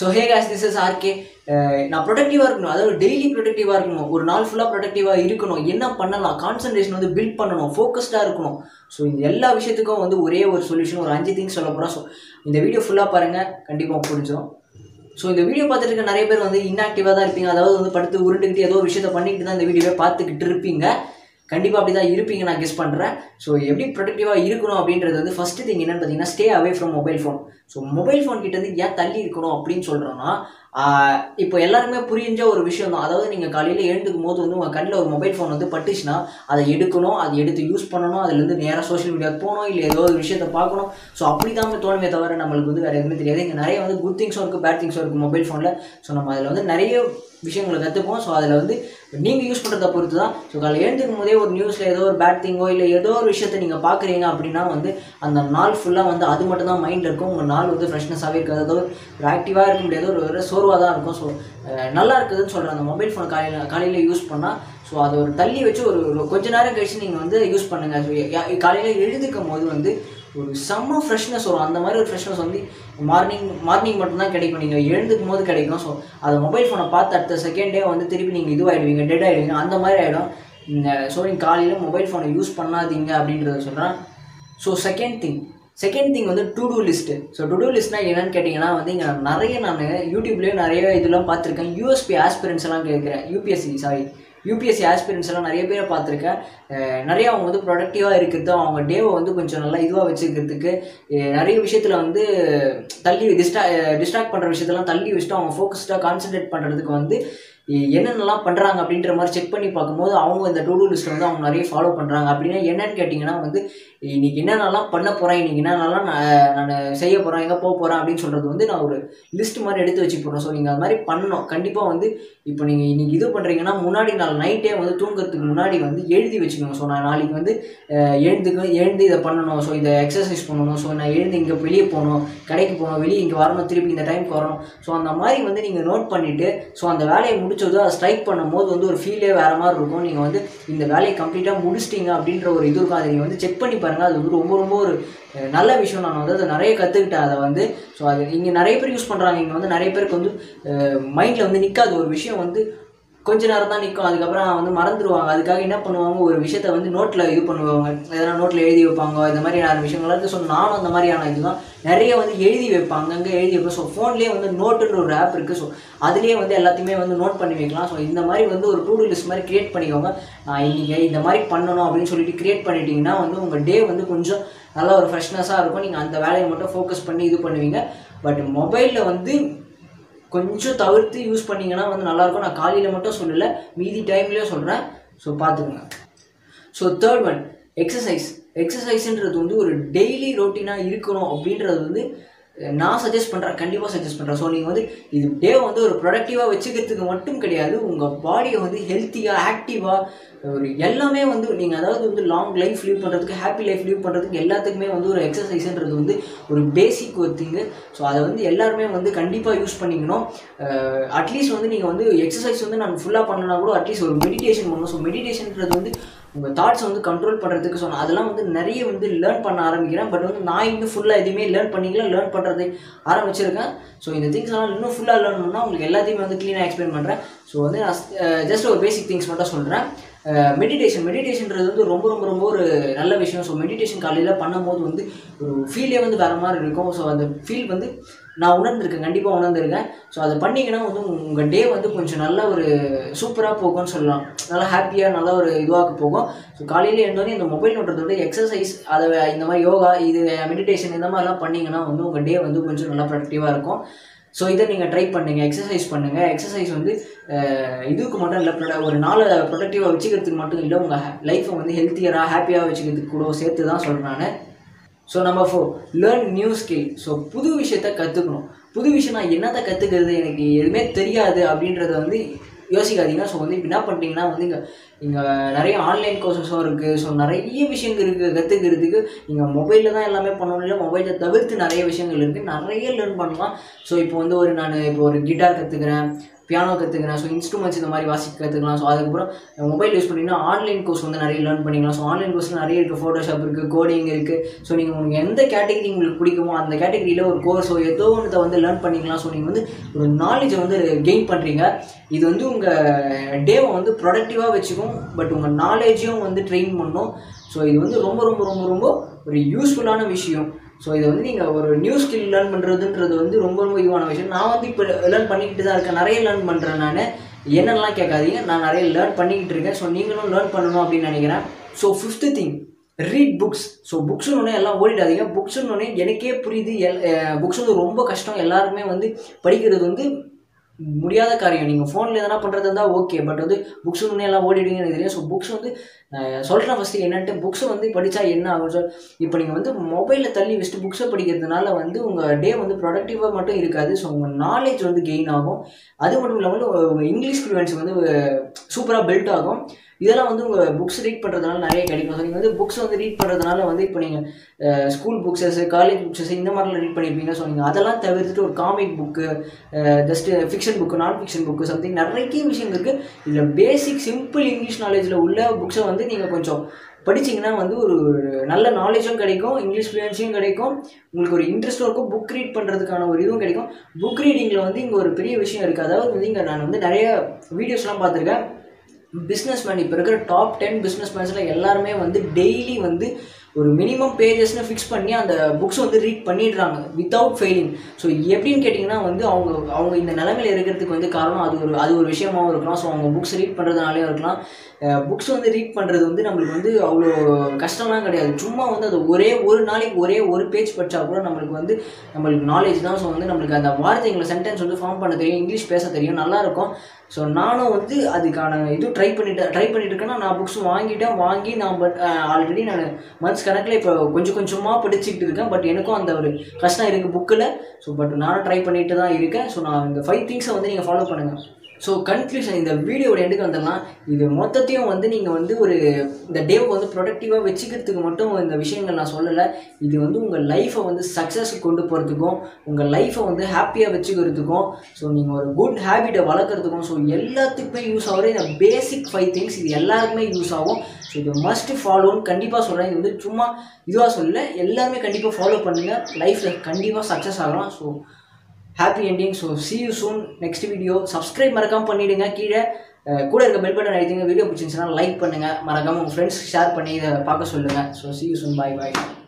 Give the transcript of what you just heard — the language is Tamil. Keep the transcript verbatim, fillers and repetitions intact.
So hey guys, this is R K. நான் ப்ரொடக்டிவாக இருக்கணும், அதாவது டெய்லி ப்ரொடக்டிவாக இருக்கணும், ஒரு நாள் ஃபுல்லாக ப்ரொடக்டிவாக இருக்கணும், என்ன பண்ணலாம், கான்சன்ட்ரேஷன் வந்து பில்ட் பண்ணணும், ஃபோக்கஸ்டாக இருக்கணும். ஸோ இந்த எல்லா விஷயத்துக்கும் வந்து ஒரே ஒரு சொல்யூஷன், ஒரு அஞ்சு திங்ஸ் சொல்ல போகிறோம். ஸோ இந்த வீடியோ ஃபுல்லாக பாருங்கள், கண்டிப்பாக புரிஞ்சிடும். ஸோ இந்த வீடியோ பார்த்துட்டு இருக்க நிறைய பேர் வந்து இன்ஆக்டிவாக தான் இருப்பீங்க, அதாவது வந்து படுத்து உருண்டுக்கிட்டு ஏதோ ஒரு விஷயத்தை பண்ணிக்கிட்டு தான் இந்த வீடியோவை பார்த்துக்கிட்டு இருப்பீங்க. கண்டிப்பாக அப்படி தான் இருப்பீங்க, நான் கெஸ் பண்ணுறேன். ஸோ எப்படி ப்ரொடக்டிவாக இருக்கணும் அப்படின்றது வந்து ஃபஸ்ட்டு திங் என்னென்னு பார்த்தீங்கன்னா, stay away from mobile phone. So mobile phone கிட்டேருந்து ஏன் தள்ளி இருக்கணும் அப்படின்னு சொல்கிறோன்னா, இப்போ எல்லாருமே புரிஞ்ச ஒரு விஷயம் தான். அதாவது நீங்கள் காலையில் எழுந்துக்கும் போது வந்து உங்கள் கண்ணில் ஒரு மொபைல் ஃபோன் வந்து பட்டுச்சுன்னா அதை எடுக்கணும், அதை எடுத்து யூஸ் பண்ணணும், அதுலேருந்து நேராக சோஷியல் மீடியாவுக்கு போகணும், இல்லை ஏதோ ஒரு விஷயத்தை பார்க்கணும். ஸோ அப்படி தான் தோணுமே தவிர நம்மளுக்கு வந்து வேறு எதுவுமே தெரியாது. இங்கே நிறைய வந்து குட் திங்ஸும் இருக்குது, பேட் திங்ஸும் இருக்குது மொபைல் ஃபோனில். ஸோ நம்ம அதில் வந்து நிறைய விஷயங்களை கற்றுப்போம். ஸோ அதில் வந்து நீங்கள் யூஸ் பண்ணுறத பொறுத்து தான். ஸோ காலையில் எழுந்துக்கும் போதே ஒரு நியூஸில் ஏதோ ஒரு பேட் திங்கோ இல்லை ஏதோ ஒரு விஷயத்தை நீங்கள் பார்க்குறீங்க அப்படின்னா வந்து அந்த நாள் ஃபுல்லாக வந்து அது மட்டும் தான் மைண்டில் இருக்கும். உங்கள் நாள் வந்து ஃப்ரெஷ்னஸாகவே இருக்காது, அதாவது ஒரு ஆக்டிவாக இருக்க முடியாது, ஒரு ஒரு சோர்வாக தான் இருக்கும். ஸோ நல்லா இருக்குதுன்னு சொல்கிறேன் அந்த மொபைல் ஃபோன் காலையில் காலையில் யூஸ் பண்ணால். ஸோ அதை ஒரு தள்ளி வச்சு ஒரு கொஞ்ச நேரம் கழிச்சு நீங்கள் வந்து யூஸ் பண்ணுங்கள். ஸோ காலையில் எழுதுக்கும் போது வந்து ஒரு செம்ம ஃப்ரெஷ்னஸ் வரும். அந்த மாதிரி ஒரு ஃப்ரெஷ்னஸ் வந்து மார்னிங் மார்னிங் மட்டும்தான் கிடைக்கும், நீங்கள் எழுந்துக்கும் போது கிடைக்கும். ஸோ அதை மொபைல் ஃபோனை பார்த்து அடுத்த செகண்டே வந்து திருப்பி நீங்கள் இதுவாகிடுவீங்க, டெட் ஆகிடுவீங்க, அந்த மாதிரி ஆகிடும். ஸோ நீங்கள் காலையில் மொபைல் ஃபோனை யூஸ் பண்ணாதீங்க அப்படின்றத சொல்கிறேன். So second thing second thing வந்து to do list. So to do லிஸ்ட்னால் என்னென்னு கேட்டிங்கன்னா வந்து இங்கே நிறைய நான் யூடியூப்லேயும் நிறைய இதெல்லாம் பார்த்துருக்கேன். யூஎஸ்பி ஆஸ்பிரன்ஸ் எல்லாம் கேட்குறேன், யூபிஎஸ்சி சாரி யூபிஎஸ்சி ஆஸ்பிரன்ஸ் எல்லாம் நிறைய பேரை பார்த்துருக்கேன். நிறைய அவங்க வந்து ப்ரொடக்டிவாக இருக்கிறது, அவங்க டேவை வந்து கொஞ்சம் நல்லா இதுவாக வச்சுக்கிறதுக்கு, நிறைய விஷயத்தில் வந்து தள்ளி டிஸ்ட்ரா டிஸ்ட்ராக்ட் பண்ணுற விஷயத்தெல்லாம் தள்ளி வச்சுட்டு அவங்க ஃபோக்கஸ்டாக கான்சன்ட்ரேட் பண்ணுறதுக்கு வந்து என்னென்னலாம் பண்ணுறாங்க அப்படின்ற மாதிரி செக் பண்ணி பார்க்கும்போது அவங்க இந்த டூ டூ லிஸ்ட்டை வந்து அவங்க நிறைய ஃபாலோ பண்ணுறாங்க. அப்படின்னா என்னென்னு கேட்டிங்கன்னா வந்து இன்றைக்கி என்னென்னலாம் பண்ண போகிறேன், இன்றைக்கி என்னென்னலாம் நான் நான் செய்ய போகிறேன், எங்கே போக போகிறேன் அப்படின்னு சொல்கிறது வந்து நான் ஒரு லிஸ்ட் மாதிரி எடுத்து வச்சு போகிறேன். ஸோ நீங்கள் அது மாதிரி பண்ணணும் கண்டிப்பாக. வந்து இப்போ நீங்கள் இன்றைக்கி இது பண்ணுறீங்கன்னா முன்னாடி நாள் நைட்டே வந்து தூங்குறதுக்கு முன்னாடி வந்து எழுதி வச்சுக்கணும். ஸோ நான் நாளைக்கு வந்து எழுந்துக்கு எழுந்து இதை பண்ணணும், ஸோ இதை எக்ஸசைஸ் பண்ணணும், ஸோ நான் எழுந்து இங்கே வெளியே போகணும், கடைக்கு போகணும், வெளியே இங்கே வரணும், திருப்பி இந்த டைமுக்கு வரணும். ஸோ அந்த மாதிரி வந்து நீங்கள் நோட் பண்ணிவிட்டு ஸோ அந்த வேலையை முடிச்சது அதை ஸ்ட்ரைக் பண்ணும்போது வந்து ஒரு ஃபீலே வேறு மாதிரி இருக்கும். நீங்கள் வந்து இந்த வேலையை கம்ப்ளீட்டாக முடிச்சிட்டிங்க அப்படின்ற ஒரு இது இருக்கும். அதை நீங்கள் வந்து செக் பண்ணி பாருங்கள். அது வந்து ரொம்ப ரொம்ப ஒரு நல்ல விஷயம். நான் வந்து அதை நிறைய கற்றுக்கிட்டேன் அதை வந்து. ஸோ அது இங்கே நிறைய பேர் யூஸ் பண்ணுறாங்க. இங்கே வந்து நிறைய பேருக்கு வந்து மைண்டில் வந்து நிற்காது ஒரு விஷயம், வந்து கொஞ்ச நேரம் தான் நிற்கும், அதுக்கப்புறம் வந்து மறந்துடுவாங்க. அதுக்காக என்ன பண்ணுவாங்க, ஒரு விஷயத்த வந்து நோட்டில் இது பண்ணுவாங்க, எதனா நோட்டில் எழுதி வைப்பாங்க, இந்த மாதிரியான விஷயங்கள்லாம் இருக்குது. ஸோ நானும் அந்த மாதிரியான இதுதான் நிறைய வந்து எழுதி வைப்பாங்க, அங்கே எழுதி வைப்பேன். ஸோ ஃபோன்லேயே வந்து நோட்டுன்ற ஒரு ஆப் இருக்குது. ஸோ அதுலேயே வந்து எல்லாத்தையுமே வந்து நோட் பண்ணி வைக்கலாம். ஸோ இந்த மாதிரி வந்து ஒரு டூ டூ லிஸ்ட் மாதிரி க்ரியேட் பண்ணிக்கோங்க. நான் இன்றைக்கி இந்த மாதிரி பண்ணணும் அப்படின்னு சொல்லிட்டு க்ரியேட் பண்ணிட்டீங்கன்னா வந்து உங்கள் டே வந்து கொஞ்சம் நல்லா ஒரு ஃப்ரெஷ்னஸாக இருக்கும். நீங்கள் அந்த வேலையை மட்டும் ஃபோக்கஸ் பண்ணி இது பண்ணுவீங்க. பட் மொபைலில் வந்து கொஞ்சம் தவிர்த்து யூஸ் பண்ணிங்கன்னா வந்து நல்லாயிருக்கும். நான் காலையில் மட்டும் சொல்லலை, மீதி டைம்லேயும் சொல்கிறேன். ஸோ பார்த்துக்குங்க. So third one exercise. எக்ஸசைஸுன்றது வந்து ஒரு டெய்லி ரொட்டீனாக இருக்கணும் அப்படின்றது வந்து நான் சஜஸ்ட் பண்ணுறேன், கண்டிப்பாக சஜஸ்ட் பண்ணுறேன். ஸோ நீங்கள் வந்து இது டே வந்து ஒரு ப்ரொடக்டிவாக வச்சுக்கிறதுக்கு மட்டும் கிடையாது, உங்கள் பாடியை வந்து ஹெல்த்தியாக ஆக்டிவாக ஒரு எல்லாமே வந்து நீங்கள் அதாவது வந்து லாங் லைஃப் லீவ் பண்ணுறதுக்கு, ஹாப்பி லைஃப் லீவ் பண்ணுறதுக்கு எல்லாத்துக்குமே வந்து ஒரு எக்ஸசைஸ்ன்றது வந்து ஒரு பேசிக் ஒரு திங்கு. ஸோ அதை வந்து எல்லாருமே வந்து கண்டிப்பாக யூஸ் பண்ணிக்கணும். அட்லீஸ்ட் வந்து நீங்கள் வந்து எக்ஸசைஸ் வந்து நான் ஃபுல்லாக பண்ணனா கூட அட்லீஸ்ட் ஒரு மெடிடேஷன் பண்ணணும். ஸோ மெடிடேஷன்ன்றது வந்து உங்கள் தாட்ஸை வந்து கண்ட்ரோல் பண்ணுறதுக்கு. ஸோ அதெல்லாம் வந்து நிறைய வந்து லேர்ன் பண்ண ஆரம்பிக்கிறேன். பட் வந்து நான் இன்னும் ஃபுல்லாக எதுவுமே லேர்ன் பண்ணிக்கல, லேர்ன் பண்ணுறது ஆரம்பிச்சிருக்கேன். ஸோ இந்த திங்ஸ் எல்லாம் இன்னும் ஃபுல்லாக லேர்ன் பண்ணால் உங்களுக்கு எல்லாத்தையுமே வந்து க்ளீனாக எக்ஸ்பிளைன் பண்ணுறேன். ஸோ வந்து நான் ஜஸ்ட் ஒரு பேசிக் திங்ஸ் மட்டும் சொல்கிறேன். மெடிடேஷன் மெடிடேஷன்றது வந்து ரொம்ப ரொம்ப ரொம்ப ஒரு நல்ல விஷயம். ஸோ மெடிடேஷன் காலையில் பண்ணும்போது வந்து ஒரு ஃபீலே வந்து வேறு மாதிரி இருக்கும். ஸோ அந்த ஃபீல் வந்து நான் உணர்ந்திருக்கேன், கண்டிப்பாக உணர்ந்திருக்கேன். ஸோ அதை பண்ணிங்கன்னா வந்து உங்கள் டே வந்து கொஞ்சம் நல்ல ஒரு சூப்பராக போகும்னு சொல்லலாம், நல்லா ஹாப்பியாக நல்லா ஒரு இதுவாக போகும். ஸோ காலையில் எழுந்தோடனே இந்த மொபைல் நோட்டுறதோட எக்ஸசைஸ், அதை இந்த மாதிரி யோகா, இது மெடிடேஷன் இந்த மாதிரிலாம் பண்ணிங்கன்னா வந்து உங்கள் டே வந்து கொஞ்சம் நல்லா ப்ரொடக்டிவாக இருக்கும். ஸோ இதை நீங்கள் ட்ரை பண்ணுங்கள், எக்ஸசைஸ் பண்ணுங்கள். எக்ஸசைஸ் வந்து இதுக்கு மட்டும் இல்லை, ஒரு நாளை ப்ரொடக்டிவாக வச்சுக்கிறதுக்கு மட்டும் இல்லை, உங்கள் லைஃப்பை வந்து ஹெல்த்தியராக ஹாப்பியாக வச்சுக்கிறதுக்கு கூட சேர்த்து தான் சொல்கிறேன் நான். So number four learn new skill. So புது விஷயத்த கற்றுக்கணும். புது விஷயம் நான் என்னத்தை கற்றுக்கிறது, எனக்கு எதுவுமே தெரியாது அப்படின்றத வந்து யோசிக்காதீங்க. ஸோ வந்து இப்போ என்ன பண்ணிட்டீங்கன்னா வந்து இங்கே இங்கே நிறைய ஆன்லைன் கோர்சஸும் இருக்குது. ஸோ நிறைய விஷயங்கள் இருக்குது கற்றுக்கிறதுக்கு. நீங்கள் மொபைலில் தான் எல்லாமே பண்ணணும் இல்லை, மொபைலை தவிர்த்து நிறைய விஷயங்கள் இருக்குது, நிறைய லேர்ன் பண்ணலாம். ஸோ இப்போ வந்து ஒரு நான் இப்போ ஒரு கிட்டார் கற்றுக்கிறேன், பியானோ கற்றுக்கலாம். ஸோ இன்ஸ்ட்ருமெண்ட்ஸ் இந்த மாதிரி வாசிக்க கற்றுக்கலாம். ஸோ அதுக்கப்புறம் மொபைல் யூஸ் பண்ணிங்கன்னா ஆன்லைன் கோர்ஸ் வந்து நிறைய லேர்ன் பண்ணிக்கலாம். ஸோ ஆன்லைன் கோர்ஸ் நிறைய இருக்குது. ஃபோட்டோஷாப் இருக்குது, கோடிங் இருக்குது. ஸோ நீங்கள் உங்களுக்கு எந்த கேட்டகரி உங்களுக்கு பிடிக்குமோ அந்த கேட்டகரியில் ஒரு கோர்ஸோ ஏதோ ஒன்று வந்து லேர்ன் பண்ணிக்கலாம். ஸோ நீங்கள் வந்து ஒரு நாலேஜை வந்து கெயின் பண்ணுறீங்க. இது வந்து உங்கள் டேவை வந்து ப்ரொடக்டிவாக வச்சுக்கும், பட் உங்கள் நாலேஜையும் வந்து ட்ரெயின் பண்ணும். ஸோ இது வந்து ரொம்ப ரொம்ப ரொம்ப ரொம்ப ஒரு யூஸ்ஃபுல்லான விஷயம். ஸோ இதை வந்து நீங்கள் ஒரு நியூ ஸ்கில் லேர்ன் பண்ணுறதுன்றது வந்து ரொம்ப ரொம்ப இதுவான விஷயம். நான் வந்து இப்போ லேர்ன் பண்ணிக்கிட்டு தான் இருக்கேன், நிறைய லேர்ன் பண்ணுறேன். நான் என்னென்னலாம் கேட்காதீங்க, நான் நிறைய லேர்ன் பண்ணிக்கிட்டு இருக்கேன். ஸோ நீங்களும் லேர்ன் பண்ணணும் அப்படின்னு நினைக்கிறேன். So fifth thing, read books. So புக்ஸ்னு ஒன்று எல்லாம் ஓடிடாதீங்க. புக்ஸ்னு ஒன்று எனக்கே புரியுது, எல் புக்ஸ் வந்து ரொம்ப கஷ்டம். எல்லாருமே வந்து படிக்கிறது வந்து முடியாத காரியம். நீங்கள் ஃபோனில் எதனா பண்ணுறது இருந்தால் ஓகே, பட் வந்து புக்ஸ் ஒன்று எல்லாம் ஓடிடுவீங்கன்னு எனக்கு தெரியும். ஸோ புக்ஸ் வந்து சொல்கிறேன் ஃபஸ்ட்டு என்னன்ட்டு, புக்ஸை வந்து படித்தா என்ன ஆகும் சார்? இப்போ நீங்கள் வந்து மொபைலில் தள்ளி வச்சுட்டு புக்ஸை படிக்கிறதுனால வந்து உங்கள் டே வந்து ப்ரொடக்டிவாக மட்டும் இருக்காது. ஸோ உங்கள் நாலேஜ் வந்து கெயின் ஆகும். அது மட்டும் இல்லாமல் உங்கள் இங்கிலீஷ் ஃப்ளூயன்சி வந்து சூப்பராக பில்ட் ஆகும். இதெல்லாம் வந்து உங்கள் புக்ஸ் ரீட் பண்ணுறதுனால நிறைய கிடைக்கும். ஸோ நீங்கள் வந்து புக்ஸ் வந்து ரீட் பண்ணுறதுனால வந்து இப்போ நீங்கள் ஸ்கூல் புக்ஸஸ், காலேஜ் புக்ஸஸ் இந்த மாதிரிலாம் ரீட் பண்ணியிருப்பீங்க. ஸோ நீங்கள் அதெல்லாம் தவிர்த்துட்டு ஒரு comic book, just fiction book, non fiction book, something நிறைய விஷயம் இருக்குது. இதில் பேசிக் சிம்பிள் இங்கிலீஷ் நாலேஜில் உள்ள புக்ஸை வந்து நீங்கள் கொஞ்சம் படிச்சிங்கன்னா வந்து ஒரு நல்ல நாலேஜும் கிடைக்கும், இங்கிலீஷ் ஃப்ளூயன்சியும் கிடைக்கும், உங்களுக்கு ஒரு இன்ட்ரெஸ்ட்டும் இருக்கும், புக் ரீட் பண்ணுறதுக்கான ஒரு இதுவும் கிடைக்கும். புக் ரீடிங்கில் வந்து இங்கே ஒரு பெரிய விஷயம் இருக்குது. அதாவது வந்து இங்கே நான் வந்து நிறைய வீடியோஸ்லாம் பார்த்துருக்கேன். பிஸ்னஸ் மேன், இப்போ இருக்கிற டாப் டென் பிஸ்னஸ் மேன்ஸில் எல்லாருமே வந்து டெய்லி வந்து ஒரு மினிமம் பேஜஸ்னு ஃபிக்ஸ் பண்ணி அந்த புக்ஸ் வந்து ரீட் பண்ணிடுறாங்க வித்தவுட் ஃபெயிலிங். ஸோ எப்படின்னு கேட்டிங்கன்னா வந்து அவங்க அவங்க இந்த நிலைமையில் இருக்கிறதுக்கு வந்து காரணம் அது ஒரு அது ஒரு விஷயமாகவும் இருக்கலாம். ஸோ அவங்க புக்ஸ் ரீட் பண்ணுறதுனாலே இருக்கலாம். புக்ஸ் வந்து ரீட் பண்ணுறது வந்து நம்மளுக்கு வந்து அவ்வளோ கஷ்டம்லாம் கிடையாது. சும்மா வந்து அது ஒரே ஒரு நாளைக்கு ஒரே ஒரு பேஜ் படித்தா கூட நம்மளுக்கு வந்து நம்மளுக்கு நாலேஜ் தான். ஸோ வந்து நம்மளுக்கு அந்த வார்த்தைங்களை சென்டென்ஸ் வந்து ஃபார்ம் பண்ண தெரியும், இங்கிலீஷ் பேச தெரியும், நல்லாயிருக்கும். ஸோ நானும் வந்து அதுக்கான இது ட்ரை பண்ணிட்டு ட்ரை பண்ணிட்டு இருக்கேன்னா நான் புக்ஸ் வாங்கிட்டேன். வாங்கி நான் பட் ஆல்ரெடி நான் மந்த்ஸ் கணக்கில் இப்போ கொஞ்சம் கொஞ்சமாக படிச்சுக்கிட்டு இருக்கேன். பட் எனக்கும் அந்த ஒரு கஷ்டம் இருக்குது புக்கில். ஸோ பட் நானும் ட்ரை பண்ணிட்டு தான் இருக்கேன். ஸோ நான் இந்த ஃபைவ் திங்ஸை வந்து நீங்கள் ஃபாலோ பண்ணுங்கள். ஸோ கன்க்ளூஷன், இந்த வீடியோட எண்டுக்கு வந்தோம்னா இது மொத்தத்தையும் வந்து நீங்கள் வந்து ஒரு இந்த டேவை வந்து ப்ரொடக்டிவாக வச்சுக்கிறதுக்கு மட்டும் இந்த விஷயங்கள் நான் சொல்லலை. இது வந்து உங்கள் லைஃப்பை வந்து சக்ஸஸ்க்கு கொண்டு போகிறதுக்கும், உங்கள் லைஃப்பை வந்து ஹாப்பியாக வச்சுக்கிறதுக்கும், ஸோ நீங்கள் ஒரு குட் ஹேபிட்டை வளர்க்குறதுக்கும், ஸோ எல்லாத்துக்குமே யூஸ் ஆகிற இந்த பேசிக் ஃபைவ் திங்ஸ் இது எல்லாருக்குமே யூஸ் ஆகும். ஸோ இது மஸ்ட் ஃபாலோன்னு கண்டிப்பாக சொல்கிறேன். இது வந்து சும்மா இதுவாக சொல்லலை, எல்லாருமே கண்டிப்பாக ஃபாலோ பண்ணுங்கள். லைஃப்பில் கண்டிப்பாக சக்ஸஸ் ஆகலாம். So happy ending. So see you soon next video. Subscribe மறக்காமல் பண்ணிவிடுங்க. கீழே கூட இருக்க பெல் பட்டன் அழுத்திங்க. வீடியோ பிடிச்சிருந்துச்சுன்னா லைக் பண்ணுங்கள். மறக்காமல் உங்கள் ஃப்ரெண்ட்ஸ் ஷேர் பண்ணி இதை பார்க்க சொல்லுங்கள். So see you soon. Bye bye.